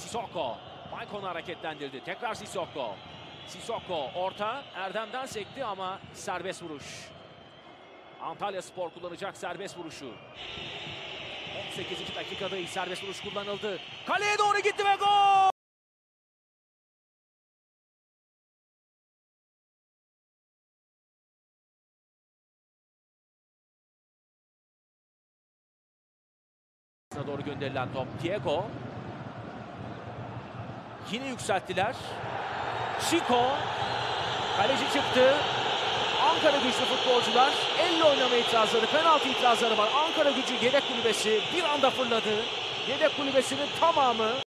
Sissoko. Maykon'u hareketlendirdi. Tekrar Sissoko. Sissoko orta. Erdem'den sekti ama serbest vuruş. Antalyaspor kullanacak serbest vuruşu. 18. dakikada serbest vuruş kullanıldı. Kaleye doğru gitti ve gol! Doğru gönderilen top. Diego. Yine yükselttiler. Chico. Kaleci çıktı. Ankara Gücü futbolcular elle oynama itirazları, penaltı itirazları var. Ankara Gücü yedek kulübesi bir anda fırladı. Yedek kulübesinin tamamı